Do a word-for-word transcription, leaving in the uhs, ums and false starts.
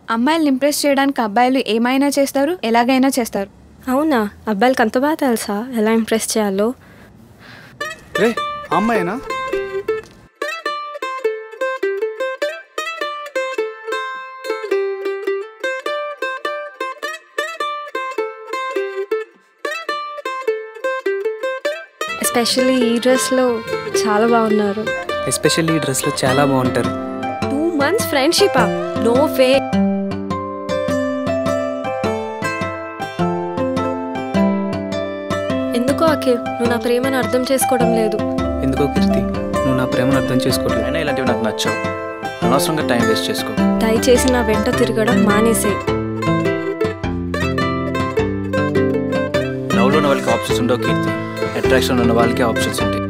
అమ్మాయిల్ని ఇంప్రెస్ చేయడానికి అబ్బాయిలు ఏమైనా చేస్తారు, ఎలాగైనా చేస్తారు. అవునా? అబ్బాయిలకి అంత బాగా తెలుసా ఎలా ఇంప్రెస్ చేయాలో? రే అమ్మాయినా? ఎస్పెషల్లీ ఈ డ్రెస్లో చాలా బాగున్నారు. ఎస్పెషల్లీ ఈ డ్రెస్లో చాలా బాగుంటారు. టూ మంత్స్ ఫ్రెండ్షిపా? No way. ఎందుకో అఖిల్ నువ్వు నా ప్రేమను అర్థం చేసుకోవడం లేదు. ఎందుకో కీర్తి నువ్వు నా ప్రేమను అర్థం చేసుకోవట్లేదు. అయినా ఇలాంటివి నాకు నచ్చావు. అనవసరంగా టైం వేస్ట్ చేసుకో. దయచేసి నా వెంట తిరగడం మానేసే. లవ్లో ఉన్న వాళ్ళకి ఆప్షన్స్ ఉండవు కీర్తి, అట్రాక్షన్ ఉన్న వాళ్ళకి ఆప్షన్స్ ఉంటాయి.